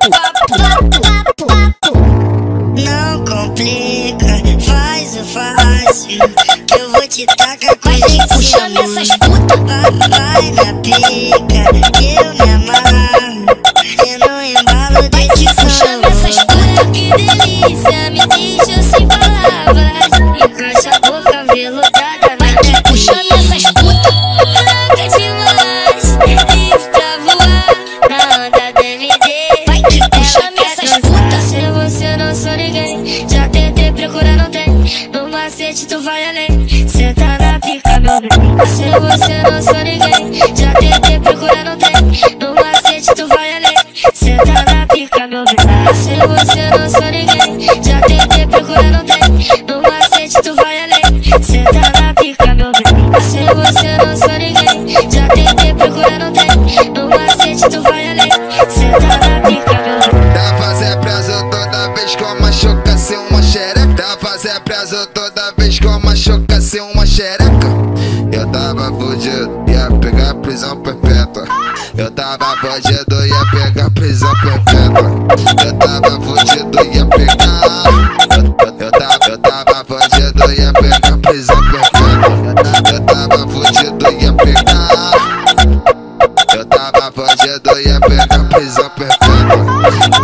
Não complica, faz o fácil, que eu vou te tacar com jeitinho. Chama essas putas. Vai na pica, que eu me amarro, e no embalo desse som. Chama essas putas. Que delícia, me deixa sem palavras. Encaixa a boca veludada na minha pica. Chama essas putas. Branca demais, livre pra voar na onda DMD. Vai que Ela chama quer essas dançar. putas. Se você não sou ninguém, já tentei procurar, não tem. No macete tu vai além, senta na pica, meu bem. Se você não sou ninguém, já tentei procurar, não tem. No macete tu vai além, senta na pica, meu bem. Se você não sou ninguém, já tentei procurar, não tem. No macete tu vai além, senta na pica, meu bem. Se você não sou ninguém, já tentei procurar, não tem. No macete tu vai além, senta na pica, meu bem. Dá pra ser preso toda vez que eu machuca ser uma xereca. Dá pra ser preso toda vez que eu machuca ser uma xereca. Eu tava fudido, ia pegar prisão perpétua. Eu tava fudido, ia pegar prisão perpétua. Eu tava fudido, ia pegar. Eu tava fudido, ia pegar prisão perpétua. Eu tava fudido, ia pegar. Eu tava fudido, ia pegar prisão perpétua.